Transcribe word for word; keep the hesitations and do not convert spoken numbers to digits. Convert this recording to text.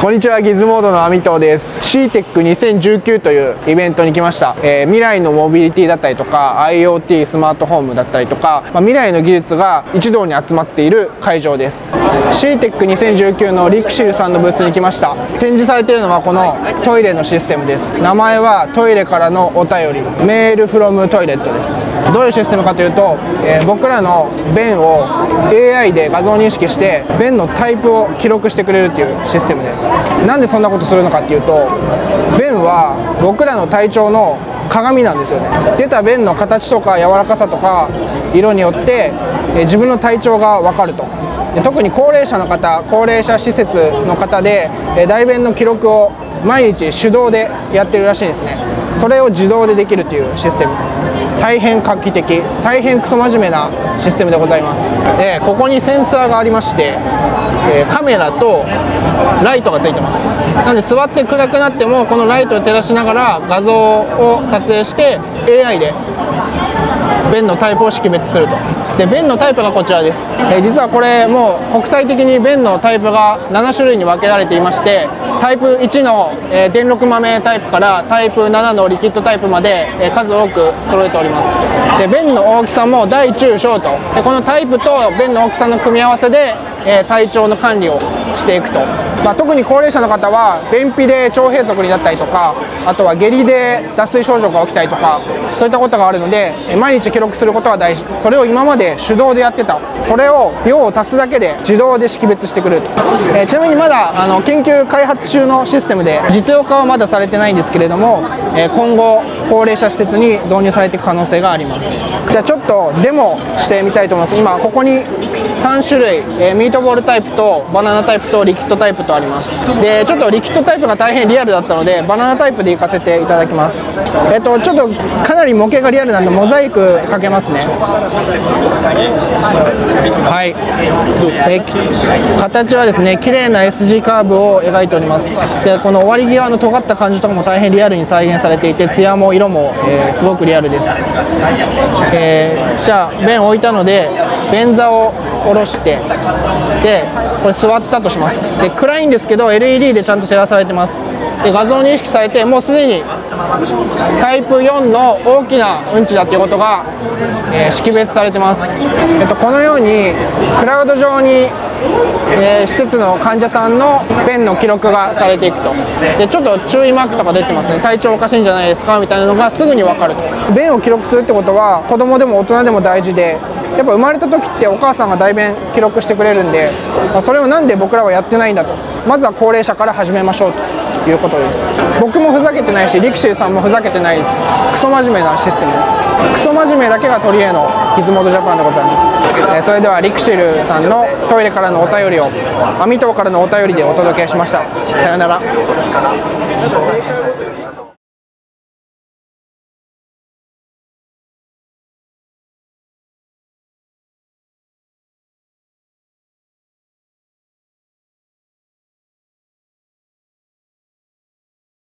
こんにちは、ギズモードのアミトです。シーテックにせんじゅうきゅう というイベントに来ました。えー、未来のモビリティだったりとか アイオーティー スマートホームだったりとか、まあ、未来の技術が一堂に集まっている会場です。シーテックにせんじゅうきゅう のリクシルさんのブースに来ました。展示されているのはこのトイレのシステムです。名前はトイレからのお便り、メールフロムトイレットです。どういうシステムかというと、えー、僕らの便を エーアイ で画像認識して便のタイプを記録してくれるというシステムです。なんでそんなことするのかっていうと、便は僕らの体調の鏡なんですよね。出た便の形とか柔らかさとか色によってえ自分の体調が分かると。で特に高齢者の方、高齢者施設の方でえ大便の記録を毎日手動でやってるらしいんですね。それを自動でできるというシステム、大変画期的、大変クソ真面目なシステムでございます。でここにセンサーがありまして、えー、カメラとライトがついてます。なので座って暗くなってもこのライトを照らしながら画像を撮影して エーアイ で便のタイプを識別すると。で便のタイプがこちらです。えー、実はこれもう国際的に便のタイプがなな種類に分けられていまして、タイプいちの、えー、電力豆タイプからタイプななのリキッドタイプまで、えー、数多く揃えております。で便の大きさも大中小と、でこのタイプと便の大きさの組み合わせで、えー、体調の管理をしていくと。まあ、特に高齢者の方は便秘で腸閉塞になったりとか、あとは下痢で脱水症状が起きたりとか、そういったことがあるので毎日記録することが大事。それを今まで手動でやってた、それを用を足すだけで自動で識別してくれると。えー、ちなみにまだあの研究開発中のシステムで実用化はまだされてないんですけれども、えー、今後高齢者施設に導入されていく可能性があります。じゃあちょっとデモしてみたいと思います。今ここにさん種類、えー、ミートボールタイプとバナナタイプとリキッドタイプとあります。でちょっとリキッドタイプが大変リアルだったのでバナナタイプでいかせていただきます。えっとちょっとかなり模型がリアルなんでモザイクかけますね。はい、え形はですね綺麗な エス 字カーブを描いております。でこの終わり際の尖った感じとかも大変リアルに再現されていて、艶も色も、えー、すごくリアルです。えー、じゃあ便を置いたので便座を下ろして、でこれ座ったとします。で暗いんですけど エルイーディー でちゃんと照らされてます。で画像認識されてもうすでにタイプよんの大きなうんちだということが、えー、識別されてます。えっと、このようにクラウド上に、えー、施設の患者さんの便の記録がされていくと。でちょっと注意マークとか出てますね。体調おかしいんじゃないですかみたいなのがすぐに分かると。便を記録するってことは子供でも大人でも大事で、やっぱ生まれた時ってお母さんが大便記録してくれるんで、まあ、それをなんで僕らはやってないんだと。まずは高齢者から始めましょうということです。僕もふざけてないしリクシルさんもふざけてないです。クソ真面目なシステムです。クソ真面目だけが取り柄のギズモードジャパンでございます。えー、それではリクシルさんのトイレからのお便りをアミトからのお便りでお届けしました。さよなら。